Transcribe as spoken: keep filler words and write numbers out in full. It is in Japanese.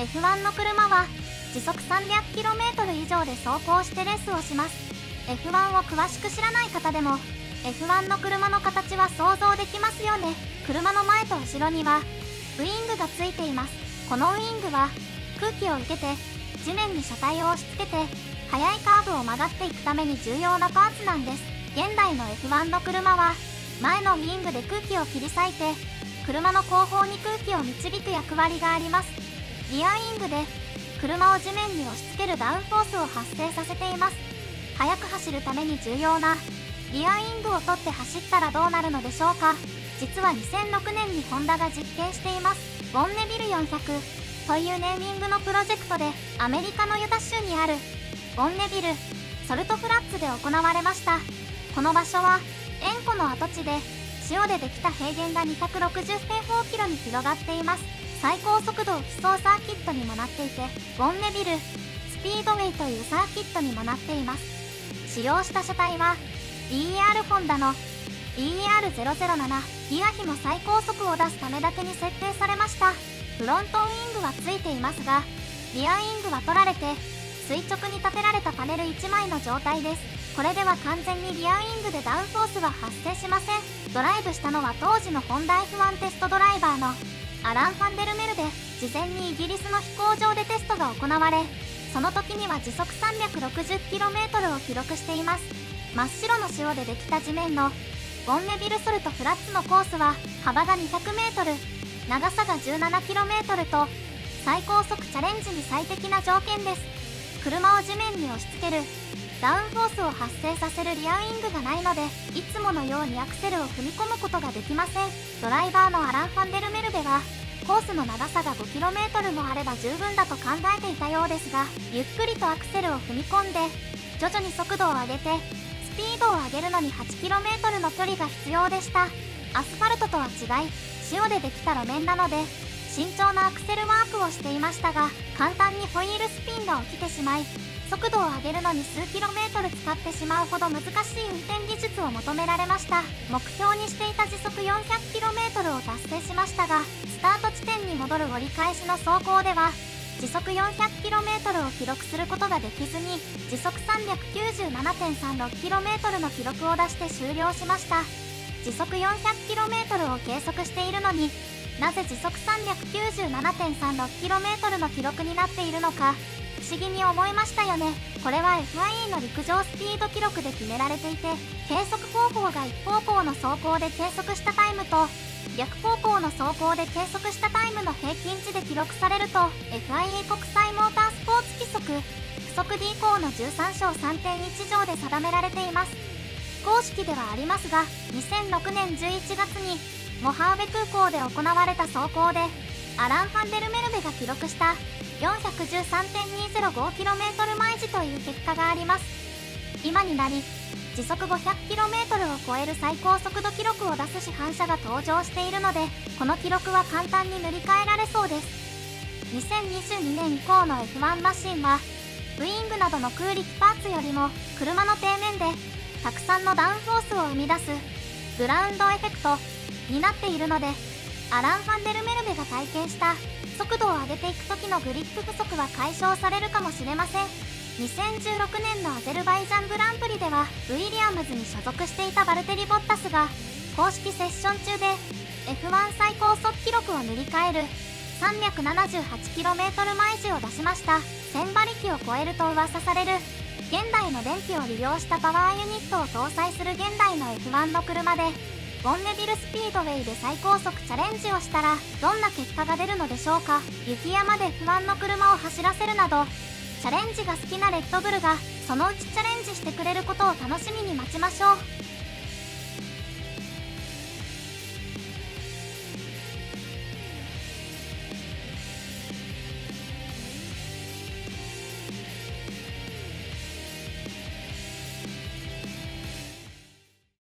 エフワン の車は時速 さんびゃくキロメートル 以上で走行してレースをします。 エフワン を詳しく知らない方でも エフワン の車の形は想像できますよね。車の前と後ろにはウイングがついています。このウイングは空気を受けて地面に車体を押し付けて速いカーブを曲がっていくために重要なパーツなんです。現代の エフワン の車は前のウイングで空気を切り裂いて車の後方に空気を導く役割があります。リアウイングで車を地面に押し付けるダウンフォースを発生させています。速く走るために重要なリアウイングを取って走ったらどうなるのでしょうか。実はにせんろくねんにホンダが実験しています。ボンネビルよんひゃくというネーミングのプロジェクトでアメリカのユタ州にあるボンネビルソルトフラッツで行われました。この場所は塩湖の跡地で塩でできた平原がにひゃくろくじゅう平方キロに広がっています。最高速度を競うサーキットにもなっていてボンネビルスピードウェイというサーキットにもなっています。使用した車体は ディーイーアール ホンダの ディーイーアールゼロゼロなな リア比も最高速を出すためだけに設定されました。フロントウイングはついていますがリアウイングは取られて垂直に立てられたパネルいちまいの状態です。これでは完全にリアウイングでダウンフォースは発生しません。ドライブしたのは当時のホンダ エフワン テストドライバーのアラン・ファンデルメルで事前にイギリスの飛行場でテストが行われその時には時速 さんびゃくろくじゅうキロメートル を記録しています。真っ白の塩でできた地面のボンネビルソルトフラッツのコースは幅が にひゃくメートル 長さが じゅうななキロメートル と最高速チャレンジに最適な条件です。車を地面に押し付けるダウンフォースを発生させるリアウイングがないのでいつものようにアクセルを踏み込むことができません。ドライバーのアラン・ファンデルメルベはコースの長さが ごキロメートル もあれば十分だと考えていたようですがゆっくりとアクセルを踏み込んで徐々に速度を上げてスピードを上げるのに はちキロメートル の距離が必要でした。アスファルトとは違い塩でできた路面なので慎重なアクセルワークをしていましたが簡単にホイールスピンが起きてしまい速度を上げるのに数キロメートル使ってしまうほど難しい運転技術を求められました。目標にしていた時速 よんひゃくキロメートル を達成しましたがスタート地点に戻る折り返しの走行では時速 よんひゃくキロメートル を記録することができずに時速 さんびゃくきゅうじゅうななてんさんろくキロメートル の記録を出して終了しました。時速 よんひゃくキロメートル を計測しているのになぜ時速 さんびゃくきゅうじゅうななてんさんろくキロメートル の記録になっているのか不思議に思いましたよね。これは エフアイイー の陸上スピード記録で決められていて計測方法が一方向の走行で計測したタイムと逆方向の走行で計測したタイムの平均値で記録されると エフアイイー 国際モータースポーツ規則規則 ディー 項のじゅうさん章 さんてんいち 条で定められています。非公式ではありますがにせんろくねんじゅういちがつにモハーベ空港で行われた走行でアラン・ファンデルメルベが記録した よんひゃくじゅうさんてんにひゃくごキロメートル 毎時という結果があります。今になり時速 ごひゃくキロメートル を超える最高速度記録を出す市販車が登場しているのでこの記録は簡単に塗り替えられそうです。にせんにじゅうにねん以降の エフワン マシンはウイングなどの空力パーツよりも車の底面でたくさんのダウンフォースを生み出すグラウンドエフェクトになっているのでアラン・ファンデルメルベが体験した速度を上げていく時のグリップ不足は解消されるかもしれません。にせんじゅうろくねんのアゼルバイジャングランプリではウィリアムズに所属していたバルテリ・ボッタスが公式セッション中で エフワン 最高速記録を塗り替える さんびゃくななじゅうはちキロメートル 毎時を出しました。せん馬力を超えると噂される現代の電気を利用したパワーユニットを搭載する現代の エフワン の車でボンネビルスピードウェイで最高速チャレンジをしたらどんな結果が出るのでしょうか。雪山で エフワン の車を走らせるなどチャレンジが好きなレッドブルがそのうちチャレンジしてくれることを楽しみに待ちましょう。